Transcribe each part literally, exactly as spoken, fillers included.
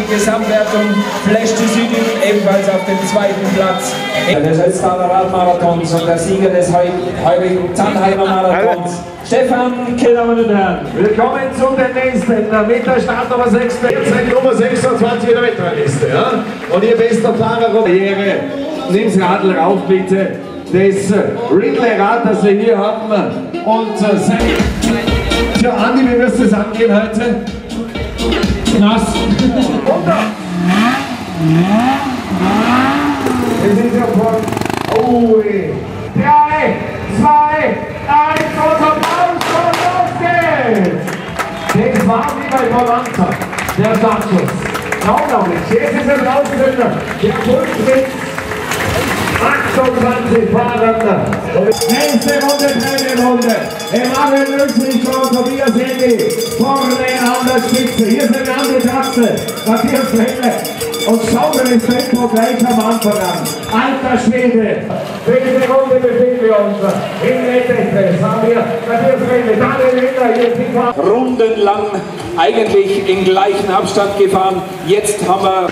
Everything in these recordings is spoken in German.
Die Gesamtwertung Flash to Süden ebenfalls auf dem zweiten Platz. Der Schötztaler Radmarathons und der Sieger des heutigen Zannheimer Marathons, Stefan. Meine Damen und Herren, willkommen zu den nächsten mit der Startnummer sechsundzwanzig, Nummer sechsundzwanzig in der Weltrangliste. Ja? Und ihr bester Fahrer, Karriere, nimm's Radl rauf bitte. Das Ridley-Rad, das wir hier haben. Und äh, sein. Tja, Andi, wie wirst du das angehen heute? Nass. Runter! Wir sind ja voll. Oh, drei, zwei, eins und Applaus und los geht's! Das war wie bei Volanta, der Startschuss. Unglaublich, jetzt ist er draußen drin. Der Puls mit achtundzwanzig Fahrern. Nächste Runde, dritte Runde. Emanuel Löslich und Tobias Hedi vorne an der Spitze. Hier sind wir an die Trasse. Matthias Helle. Und schauen wir das Tempo gleich am Anfang an. Alter Schwede. Dritte Runde befinden wir uns. In Lettete haben wir Matthias Helle, Daniel Hiller, hier die Fahrer. Rundenlang eigentlich im gleichen Abstand gefahren. Jetzt haben wir...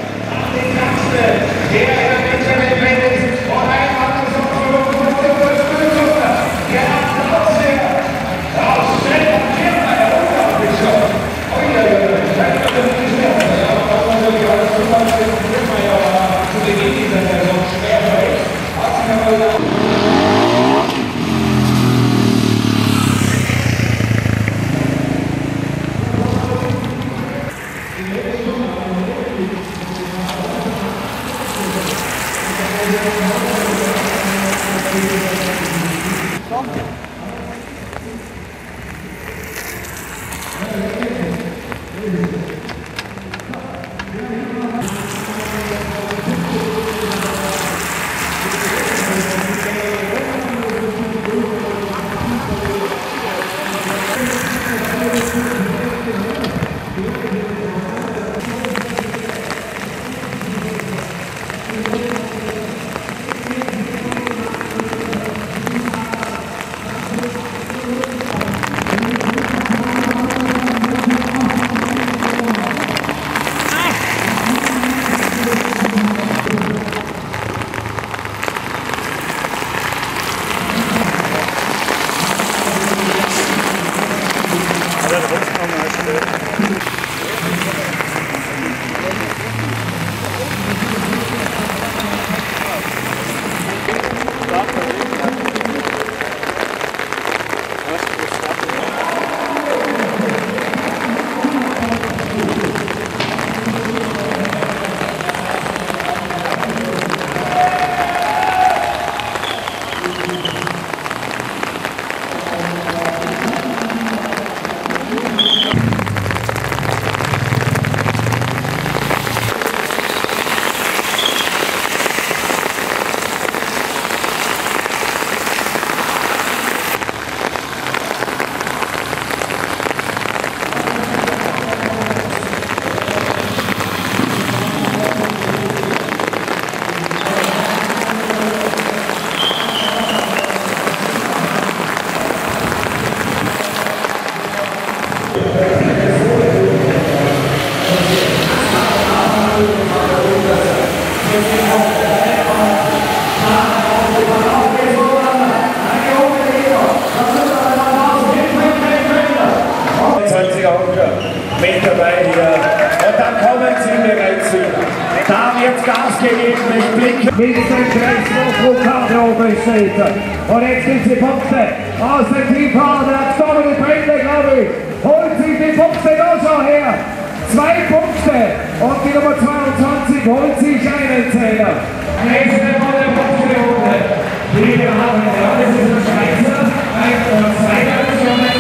mit dabei hier. Und dann kommen sie bereits wieder. Da wird Gas gegeben, ich blicke mit dem Kreis, wo Vulkan oben steht. Und jetzt gibt es die Punkte aus dem Teamfahrer, der Dominik Brindle, glaube ich, holt sich die Punkte da schon her. Zwei Punkte und die Nummer zweiundzwanzig holt sich einen Zähler. Nächste Runde, Punkte Runde. Die wir haben, ja, das ist der Schweizer, ein und zwei Nationen.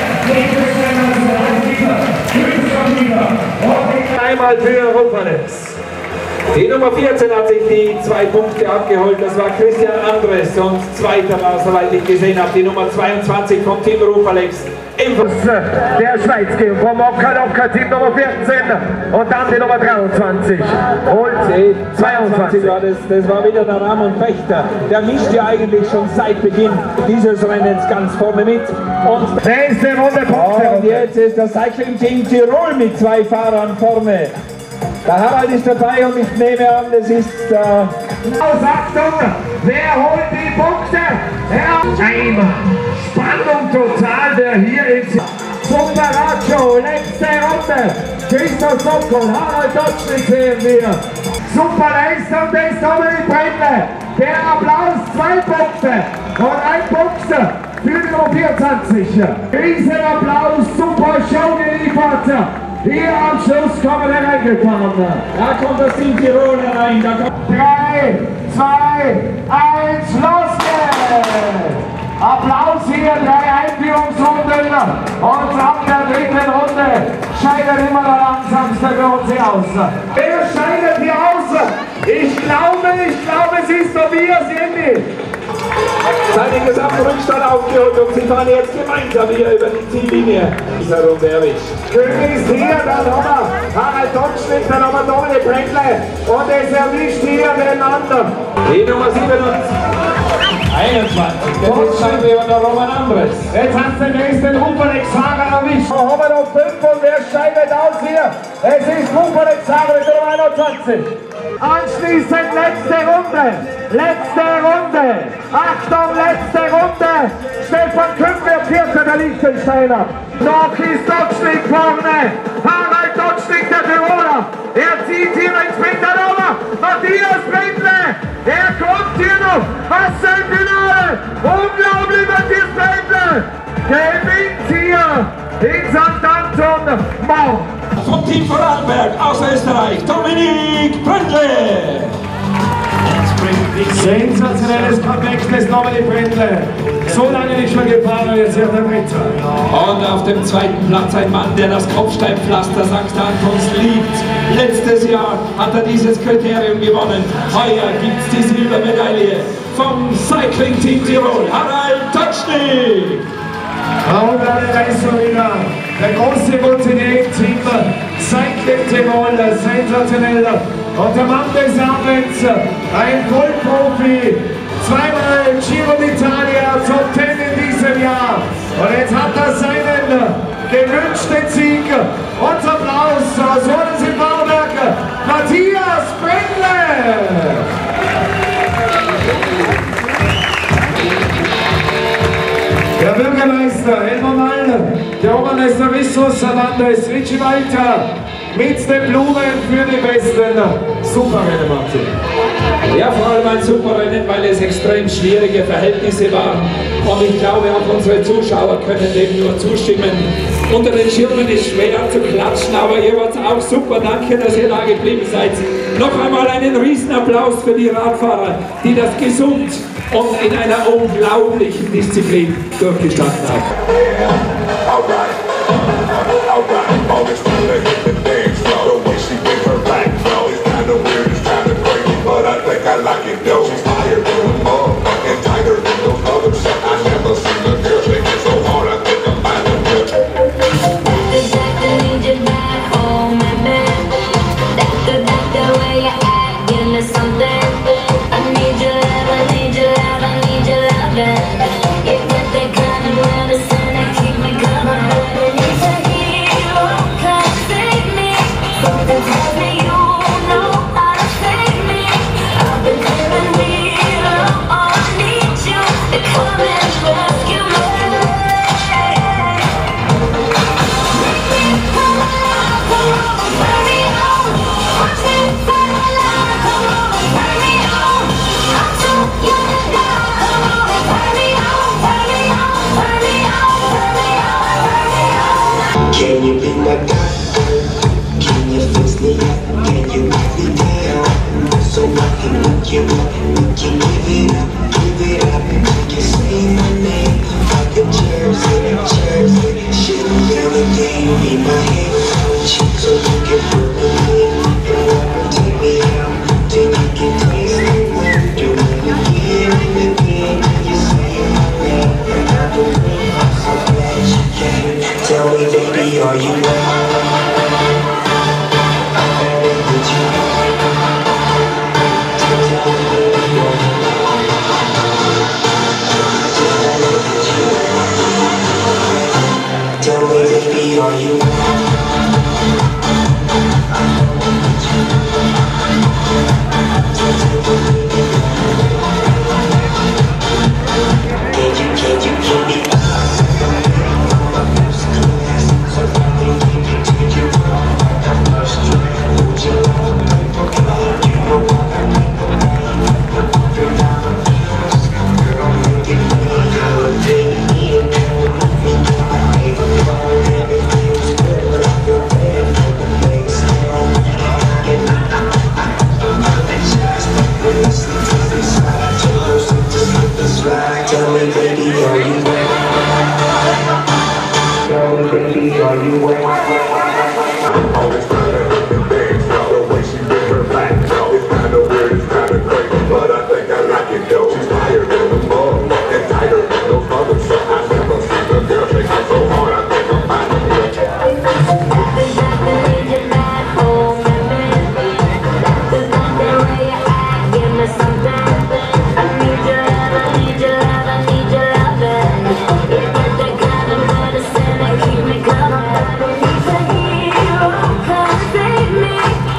Einmal für Europanex. Die Nummer vierzehn hat sich die zwei Punkte abgeholt, das war Christian Andres und zweiter war, soweit ich gesehen habe, die Nummer zweiundzwanzig vom Team Europalex. Der Schweiz gehen vom Okka Team Nummer vierzehn und dann die Nummer dreiundzwanzig. Und zweiundzwanzig war das, das war wieder der Ramon Fechter. Der mischt ja eigentlich schon seit Beginn dieses Rennens ganz vorne mit. Und nächste Runde Punkte. Und jetzt ist das Cycling Team Tirol mit zwei Fahrern vorne. Der Harald ist dabei und ich nehme an, das ist der... Achtung, wer holt die Punkte? Herr Eimer. Spannung total, wer hier ist. Superaggio, letzte Runde. Christoph Sokol, Harald Dotschnik sehen wir. Super Leistung des Dominik Brendle. Der Applaus, zwei Punkte und ein Punkt für die Nummer vierundzwanzig. Riesenapplaus, super Show geliefert. Hier am Schluss kommen wir reingefahren. Da kommt das Team Tirol herein. drei, zwei, eins, los geht's! Applaus hier, drei Einführungsrunden und ab der dritten Runde scheidet immer der langsamste für uns hier aus. Wer scheidet hier aus? Ich glaube, ich glaube, es ist Tobias Jendi. Seinen gesamten Rückstand aufgeholt und sie fahren jetzt gemeinsam hier über die Ziellinie. Dieser Runde erwischt. König ist hier, der Nummer Harald Dotschnik, der Nummer Dominik Brendle und es erwischt hier den anderen. Die Nummer einundzwanzig, das ist Scheinweber der Roman Andres. Jetzt hast du den nächsten Ruperlex-Fahrer erwischt. Da haben wir noch fünf und wer scheidet aus hier? Es ist Ruperlex-Fahrer mit der Nummer einundzwanzig. Anschließend letzte Runde, letzte Runde, Achtung, letzte Runde. Stefan Kümpfer, Vierter der Liechtensteiner. Noch ist Dotschnik vorne, Harald Dotschnik, der Tiroler. Er zieht hier ins Finale. Matthias Brendle, er kommt hier noch. Was ein Finale! Unglaublich, Matthias Brendle gewinnt hier in Sankt Anton Mauch. Vom Team Vorarlberg aus Österreich, Dominik Brendle. Sensationelles Comeback des Dominik Brendle. So lange nicht schon gefahren, jetzt hier der Dritte. Und auf dem zweiten Platz ein Mann, der das Kopfsteinpflaster Sankt Antons liebt. Letztes Jahr hat er dieses Kriterium gewonnen. Heuer gibt es die Silbermedaille vom Cycling Team Tirol, Harald Dotschnik. Und eine Leistung wieder. Der große Montenegro-Team Cycling Tirol, sensationell. Und der Mann des Abends, ein Vollprofi, zweimal Giro d'Italia, Top zehn in diesem Jahr. Und jetzt hat er seinen gewünschten Sieg. Unser Applaus aus Wollens in Bauberg, Matthias Brendle. Der Bürgermeister Helmut Mall, der Obermeister Vissus Hernandez, Richie Walter mit den Blumen für die besten Superrennen, Martin. Ja, vor allem ein super Rennen, weil es extrem schwierige Verhältnisse waren. Und ich glaube, auch unsere Zuschauer können dem nur zustimmen. Unter den Schirmen ist schwer zu klatschen, aber ihr wart auch super. Danke, dass ihr da geblieben seid. Noch einmal einen Riesenapplaus für die Radfahrer, die das gesund und in einer unglaublichen Disziplin durchgestanden haben. Can you be my doctor? Can you fix me up? Can you put me down? So I can look you up. Can you give it up? Give it up. Can you say my name? Like a jersey, jersey. Shouldn't really game in my head coach. So you can work with me and wanna take me out. Till you can taste the wonder when you hear it again. You say my name and I believe I'm so glad you came. Tell me, baby, are you ready?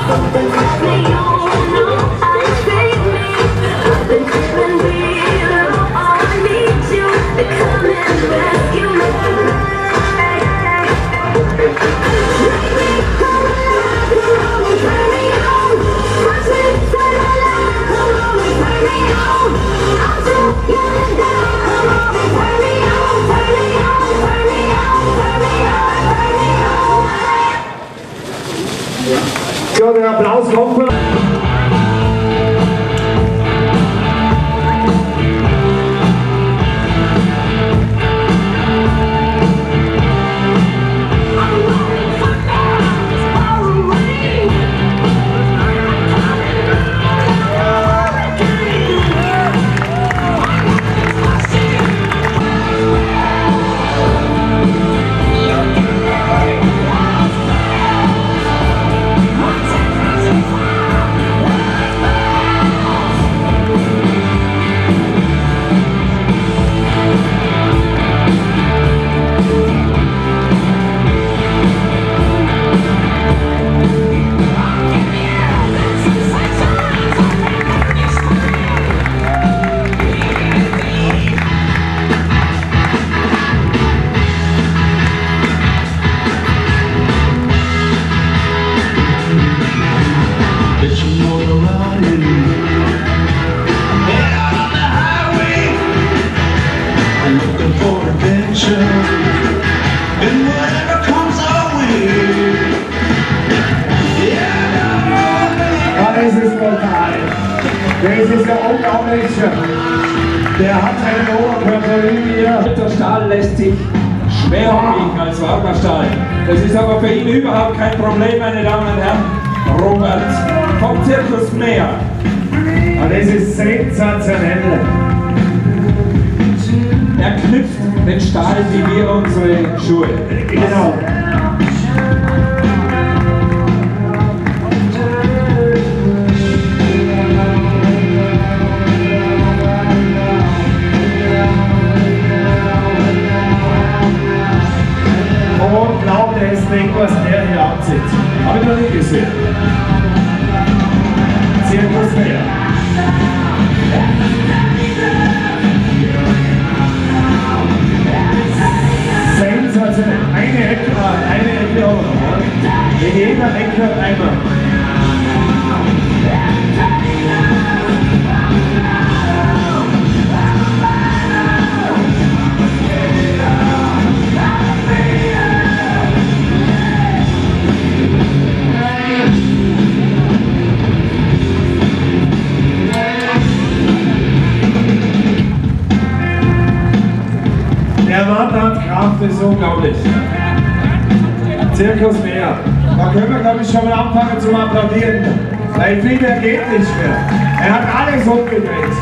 So, der Applaus kommt. Das ist ja unglaublich. Der hat einen Oberkörper wie wir. Der Stahl lässt sich schwer biegen als warmer Stahl. Das ist aber für ihn überhaupt kein Problem, meine Damen und Herren. Robert vom Zirkus Mehr. Und das ist sensationell. Er knüpft den Stahl wie wir unsere Schuhe. Genau. Was der hier anzieht. Habe ich noch nie gesehen. Zirkus Mehr. Sensationell. Eine Ecke, eine Ecke auch noch. In jeder Ecke einmal. Der Mann hat Kraft, das ist unglaublich. Zirkus Mehr. Da können wir, glaube ich, schon mal anfangen zum Applaudieren. Weil viel mehr geht nicht mehr. Er hat alles umgedreht.